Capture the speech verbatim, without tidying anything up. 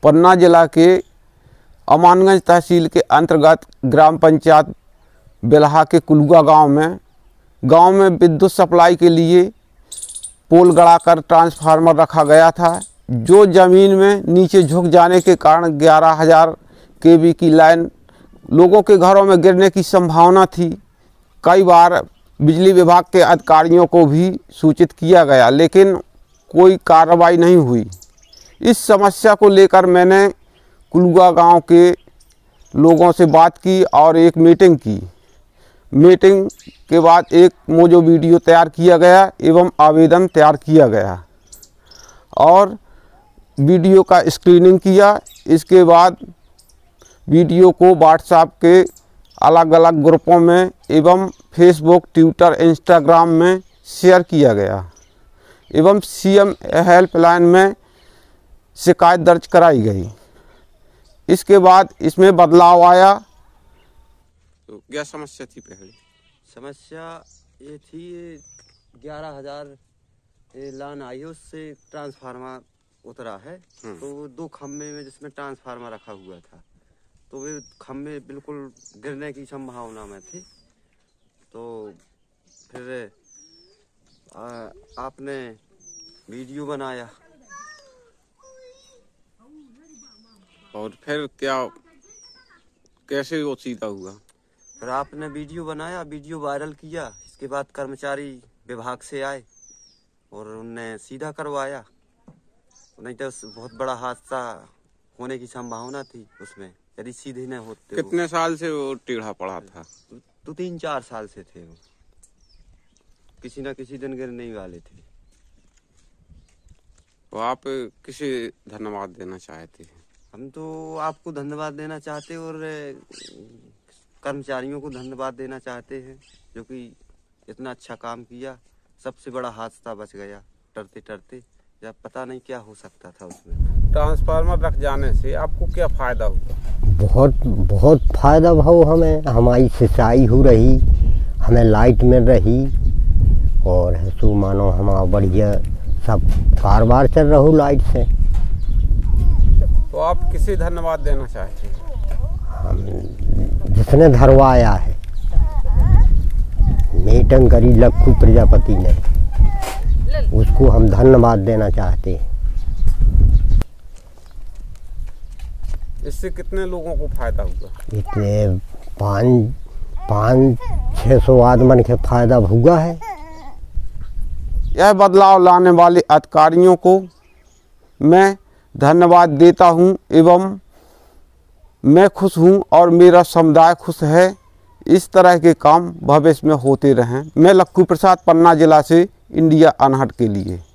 पन्ना जिला के अमानगंज तहसील के अंतर्गत ग्राम पंचायत बेलहा के कुलुआ गांव में गांव में विद्युत सप्लाई के लिए पोल गड़ाकर ट्रांसफार्मर रखा गया था, जो ज़मीन में नीचे झुक जाने के कारण ग्यारह हज़ार केवी की लाइन लोगों के घरों में गिरने की संभावना थी। कई बार बिजली विभाग के अधिकारियों को भी सूचित किया गया, लेकिन कोई कार्रवाई नहीं हुई। इस समस्या को लेकर मैंने कुलुआ गांव के लोगों से बात की और एक मीटिंग की। मीटिंग के बाद एक मोजो वीडियो तैयार किया गया एवं आवेदन तैयार किया गया और वीडियो का स्क्रीनिंग किया। इसके बाद वीडियो को व्हाट्सएप के अलग अलग ग्रुपों में एवं फेसबुक, ट्विटर, इंस्टाग्राम में शेयर किया गया एवं सीएम हेल्पलाइन में शिकायत दर्ज कराई गई। इसके बाद इसमें बदलाव आया। तो क्या समस्या थी? पहले समस्या ये थी, ग्यारह हजार लाइन आई है, उससे ट्रांसफार्मर उतरा है। तो दो खम्भे में जिसमें ट्रांसफार्मर रखा हुआ था, तो वे खम्भे बिल्कुल गिरने की संभावना में थे। तो फिर आ, आपने वीडियो बनाया और फिर क्या कैसे वो सीधा हुआ? फिर आपने वीडियो बनाया, वीडियो वायरल किया। इसके बाद कर्मचारी विभाग से आए और उनने सीधा करवाया, नहीं तो बहुत बड़ा हादसा होने की संभावना थी उसमें, यदि सीधे न होते। कितने साल से वो टेढ़ा पड़ा था? तो तीन चार साल से थे वो, किसी न किसी दिन गिरने ही वाले थे। तो आप किसे धन्यवाद देना चाहते हैं? हम तो आपको धन्यवाद देना चाहते और कर्मचारियों को धन्यवाद देना चाहते हैं, जो कि इतना अच्छा काम किया। सबसे बड़ा हादसा बच गया डरते डरते, जब पता नहीं क्या हो सकता था उसमें। ट्रांसफार्मर रख जाने से आपको क्या फ़ायदा हुआ? बहुत बहुत फ़ायदा भाव हमें, हमारी सिंचाई हो रही, हमें लाइट मिल रही और सो मानो हमारा बढ़िया सब कारोबार चल रहा हो लाइट से। तो आप किसे धन्यवाद देना चाहते हैं? हम जिसने धरवाया है, मीटिंग करी लक्खू प्रजापति ने, उसको हम धन्यवाद देना चाहते हैं। इससे कितने लोगों को फायदा हुआ? इतने पाँच पाँच छः सौ आदमी के फायदा हुआ है। यह बदलाव लाने वाले अधिकारियों को मैं धन्यवाद देता हूं एवं मैं खुश हूं और मेरा समुदाय खुश है। इस तरह के काम भविष्य में होते रहें। मैं लक्खू प्रसाद, पन्ना जिला से, इंडिया अनहट के लिए।